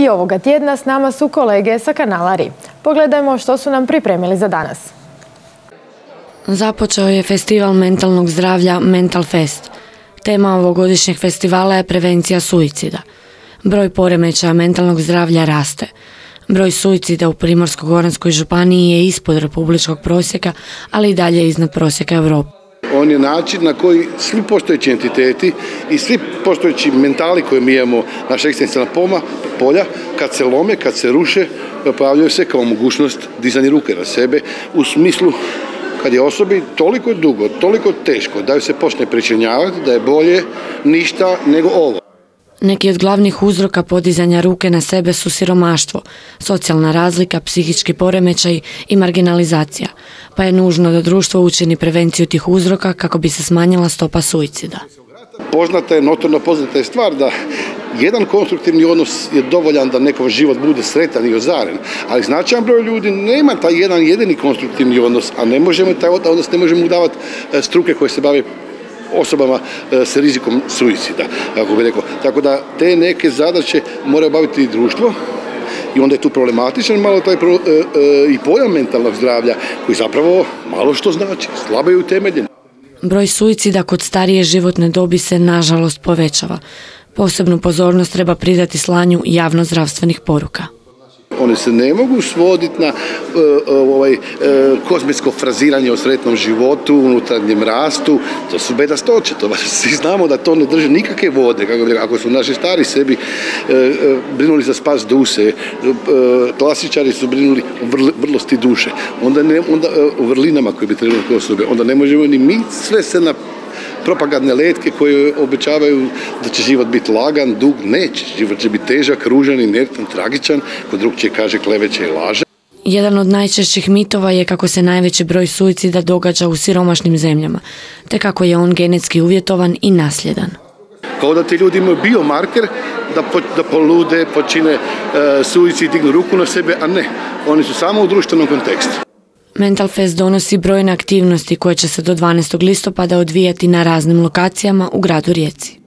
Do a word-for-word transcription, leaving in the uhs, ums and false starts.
I ovoga tjedna s nama su kolege sa kanala R I. Pogledajmo što su nam pripremili za danas. Započeo je festival mentalnog zdravlja Mental Fest. Tema ovogodišnjeg festivala je prevencija suicida. Broj poremećaja mentalnog zdravlja raste. Broj suicida u Primorsko-goranskoj županiji je ispod republičkog prosjeka, ali i dalje iznad prosjeka Europe. On je način na koji svi postojeći entiteti i svi postojeći mentali koje mi imamo, naša egzistencijalna polja, kad se lome, kad se ruše, pojavljaju se kao mogućnost dizanja ruke na sebe u smislu kad je osobi toliko dugo, toliko teško da ju se počne pričinjavati da je bolje ništa nego ovo. Neki od glavnih uzroka podizanja ruke na sebe su siromaštvo, socijalna razlika, psihički poremećaj i marginalizacija, pa je nužno da društvo učini prevenciju tih uzroka kako bi se smanjila stopa suicida. Poznata je, notorno poznata je stvar da jedan konstruktivni odnos je dovoljan da nekog život bude sretan i ozaren, ali značajan broj ljudi nema taj jedan jedini konstruktivni odnos, a ne možemo taj odnos ne možemo davati struke koje se bave osobama s rizikom suicida, kako bi rekao. Tako da te neke zadaće mora baviti i društvo i onda je tu problematičan malo taj pro, e, e, i pojam mentalnog zdravlja koji zapravo malo što znači, slabo je utemeljen. Broj suicida kod starije životne dobi se nažalost povećava. Posebnu pozornost treba pridati slanju javnozdravstvenih poruka. One se ne mogu svoditi na uh, ovaj, uh, kozmetsko fraziranje o sretnom životu, unutarnjem rastu. To su bedastoće, to svi znamo da to ne drži nikakve vode. Kako bi, ako su naši stari sebi uh, uh, brinuli za spas duše, uh, klasičari su brinuli o vrl, vrlosti duše, onda, ne, onda uh, o vrlinama koje bi trebali kao osobe, onda ne možemo ni mi sve se na propagandne letke koje obećavaju da će život biti lagan, dug, neće. Život će biti težak, ružan, inertan, tragičan, kod drugčije kaže kleveće i laže. Jedan od najčešćih mitova je kako se najveći broj suicida događa u siromašnim zemljama, te kako je on genetski uvjetovan i nasljedan. Kao da ti ljudi imaju biomarker da, po, da polude, počine e, suicid, dignu ruku na sebe, a ne. Oni su samo u društvenom kontekstu. Mental Fest donosi brojne aktivnosti koje će se do dvanaestog listopada odvijati na raznim lokacijama u gradu Rijeci.